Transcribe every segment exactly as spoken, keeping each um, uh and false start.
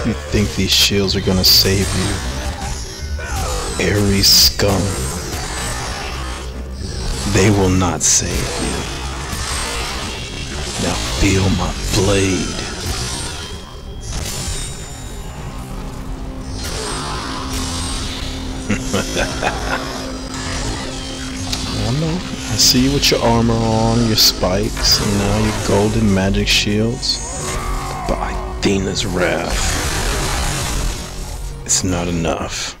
You think these shields are gonna save you? Ares scum. They will not save you. Now feel my blade. I know. I see you with your armor on, your spikes, and now your golden magic shields. But Athena's wrath, it's not enough.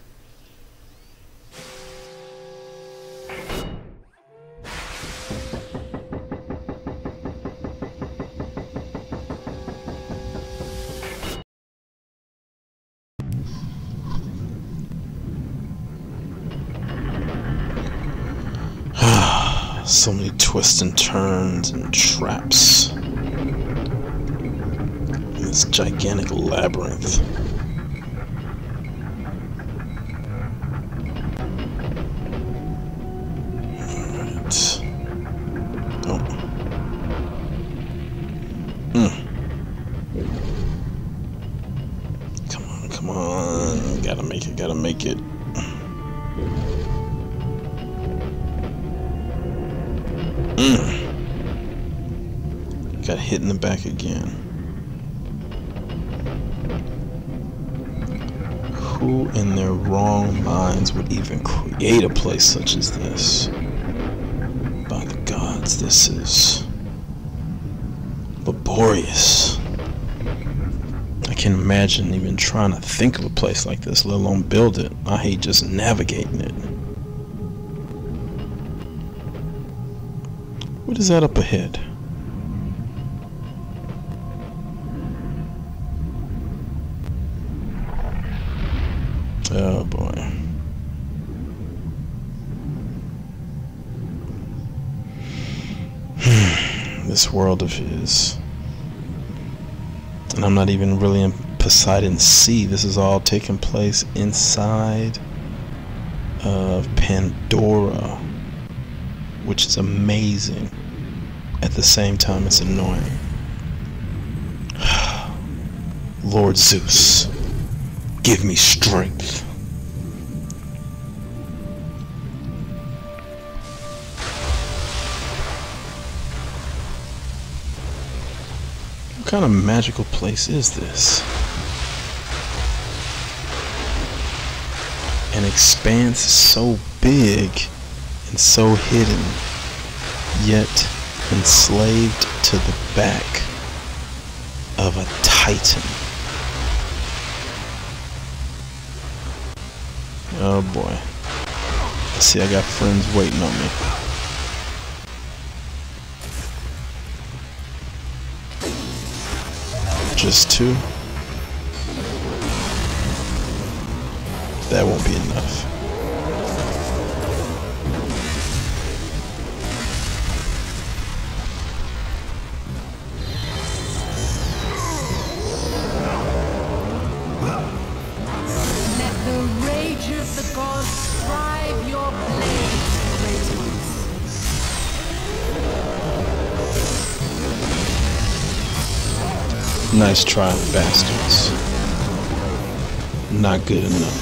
So many twists and turns and traps in this gigantic labyrinth. Alright. Oh. Mm. Come on, come on. Gotta make it, gotta make it. Mm. Got hit in the back again. Who in their wrong minds would even create a place such as this? By the gods, this is laborious. I can't imagine even trying to think of a place like this, let alone build it. I hate just navigating it. What is that up ahead? Oh boy. This world of his. And I'm not even really in Poseidon's sea. This is all taking place inside of Pandora, which is amazing. At the same time, it's annoying. Lord Zeus, give me strength. What kind of magical place is this? An expanse so big and so hidden, yet enslaved to the back of a titan. Oh boy. I see I got friends waiting on me. Just two? That won't be enough. Nice try, bastards. Not good enough.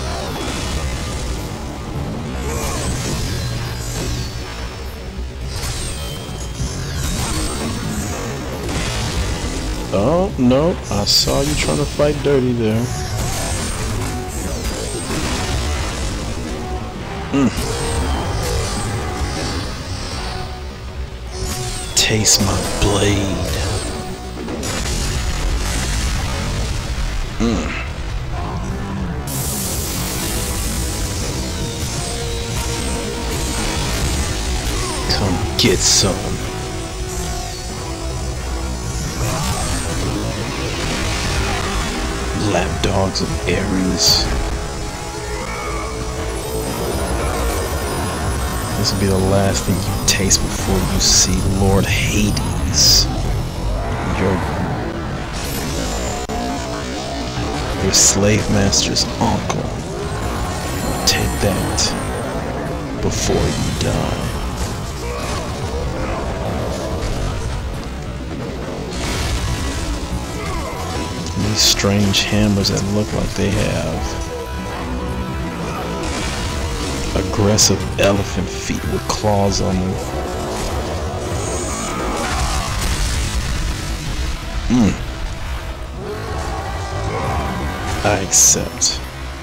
Oh, no, I saw you trying to fight dirty there. Mm. Taste my blade. Mm. Come get some. Lapdogs of Ares. This will be the last thing you taste before you see Lord Hades. Your Your slave master's uncle. Take that before you die. these strange hammers that look like they have aggressive elephant feet with claws on them. Mm. I accept.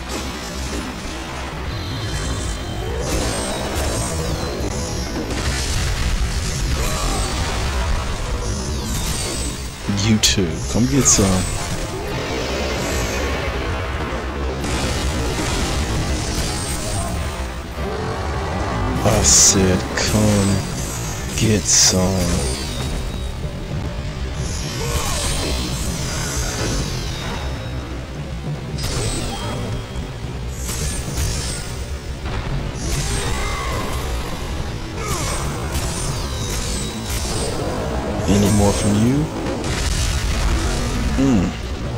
You too. Come get some. I said, come get some. Any more from you? Hmm.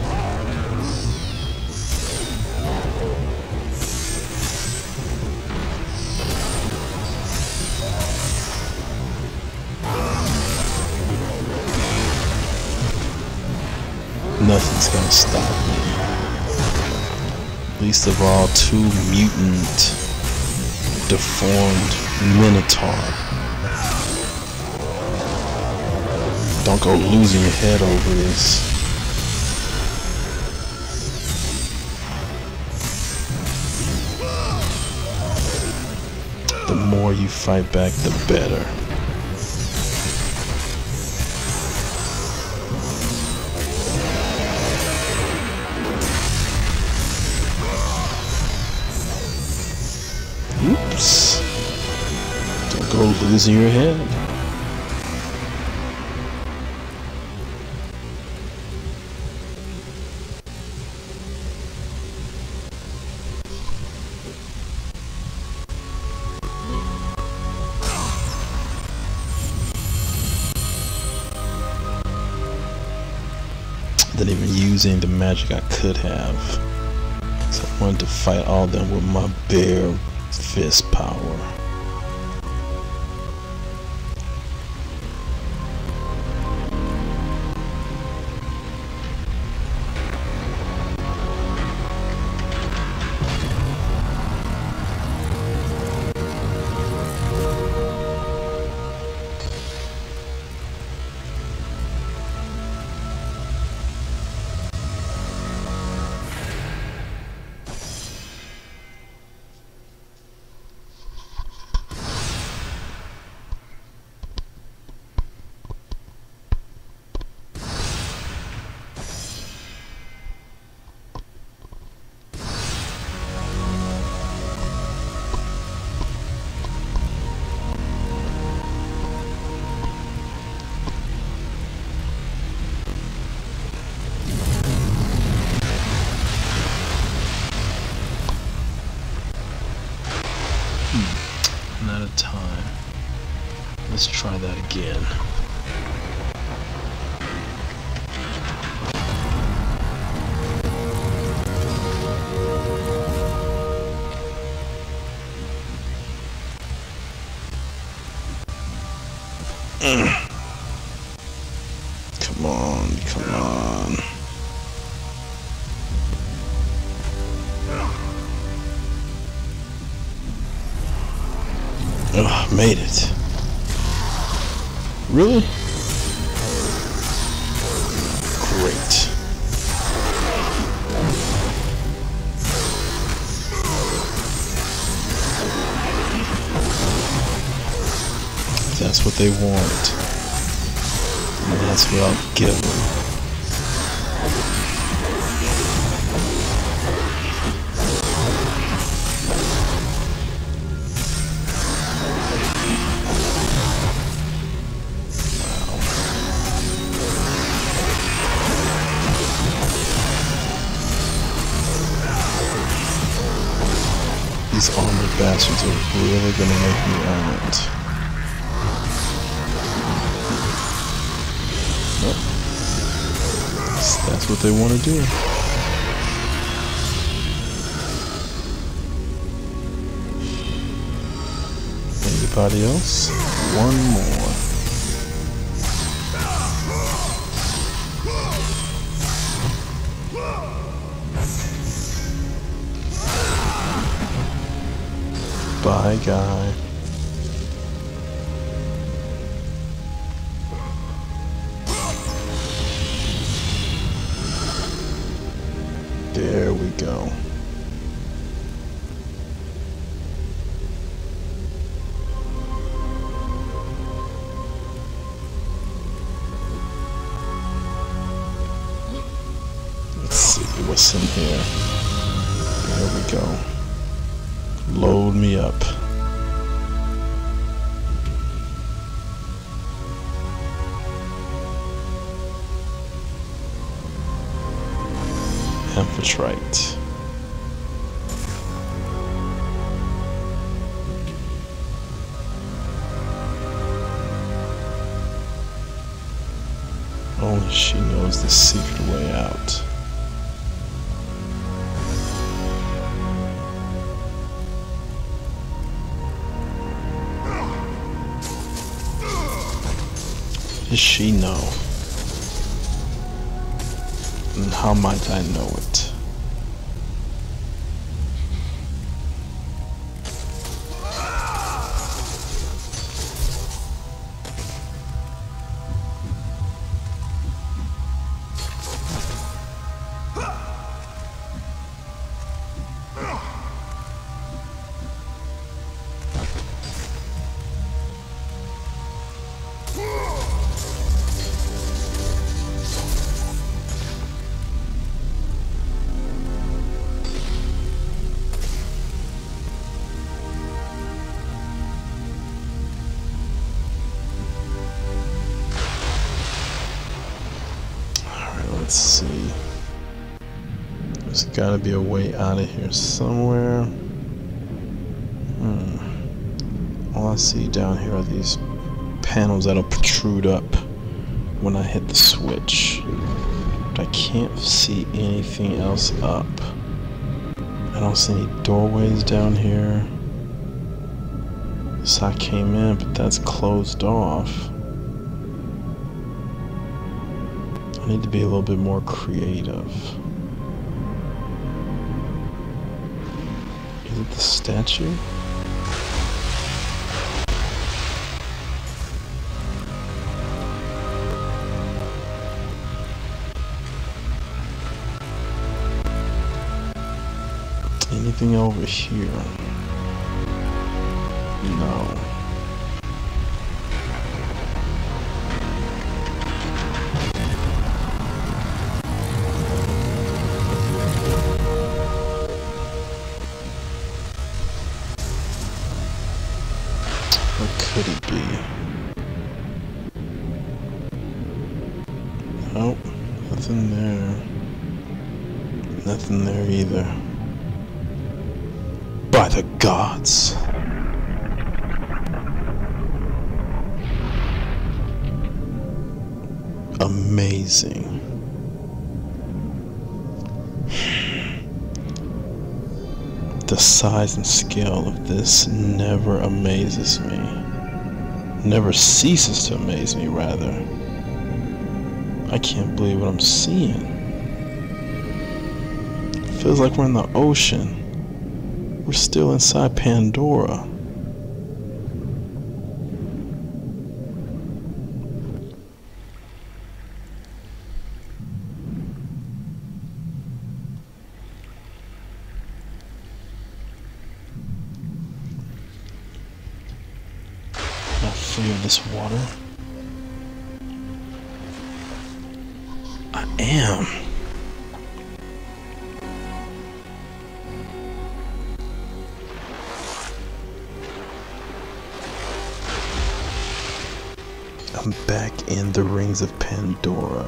Nothing's gonna stop me. Least of all, two mutant, deformed minotaur. Don't go losing your head over this. The more you fight back, the better. Oops. Don't go losing your head. Than even using the magic I could have. So I wanted to fight all of them with my bare fist power. Not a time. Let's try that again. Mm. Come on, come on. Oh, made it. Really? Great. That's what they want. And that's what I'll give them. These armored bastards are really gonna make me earn it. Nope. That's, that's what they want to do. Anybody else? One more. Hi, guy. There we go. Let's see what's in here. There we go. Load me up. Amphitrite. Only she knows the secret way out. Does she know? And how might I know it? Let's see. There's gotta be a way out of here somewhere. Hmm. All I see down here are these panels that'll protrude up when I hit the switch. But I can't see anything else up. I don't see any doorways down here. So I came in, but that's closed off. I need to be a little bit more creative. Is it the statue? Anything over here? No. What could it be? Nope, nothing there. Nothing there either. By the gods! Amazing. The size and scale of this never amazes me. Never ceases to amaze me, rather. I can't believe what I'm seeing. It feels like we're in the ocean. We're still inside Pandora. Free of this water? I am. I'm back in the rings of Pandora.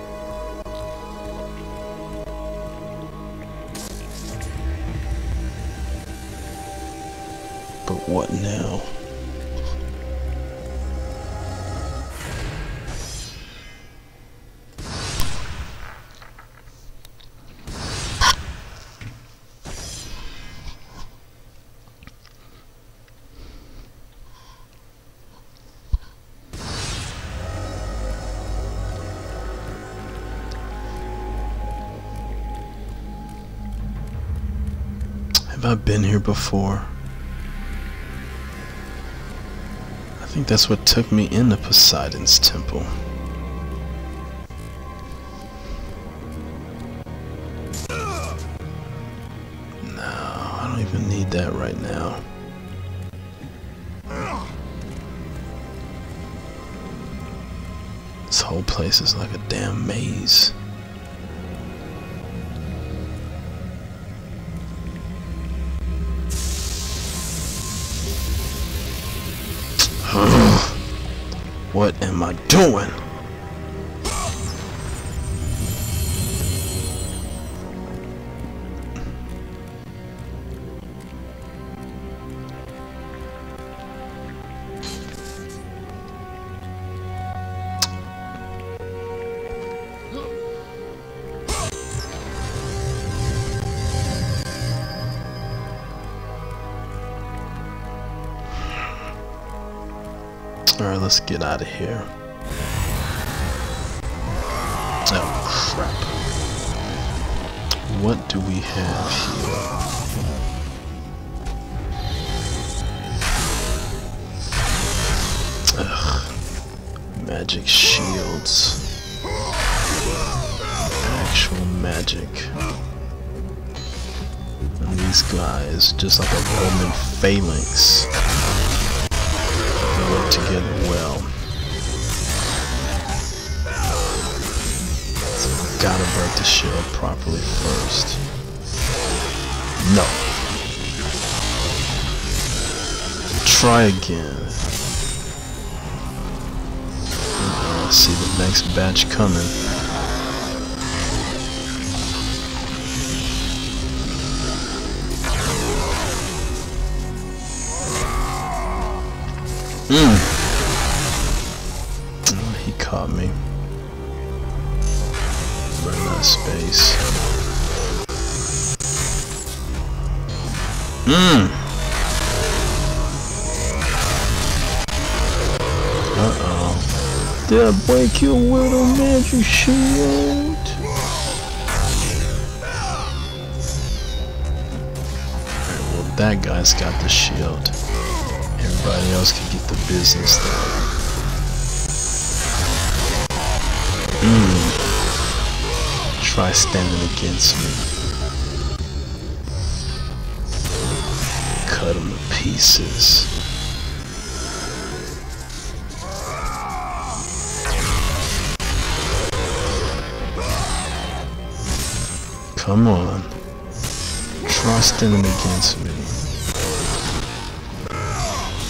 But what now? Have I been here before? I think that's what took me into Poseidon's temple. No, I don't even need that right now. This whole place is like a damn maze. What am I doing? Alright, let's get out of here. Oh, crap. What do we have here? Ugh. Magic shields. Actual magic. And these guys, just like a Roman phalanx, work together well. So gotta break the shield properly first. No. Try again. Uh, I see the next batch coming. Mm. Oh, he caught me. Run out of space. Mmm. Uh-oh. Did I break your little magic shield? Alright, well that guy's got the shield. Everybody else can get the business done. Mm. Try standing against me. Cut him to pieces. Come on. Try standing against me.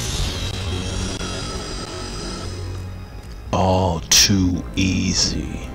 All too easy.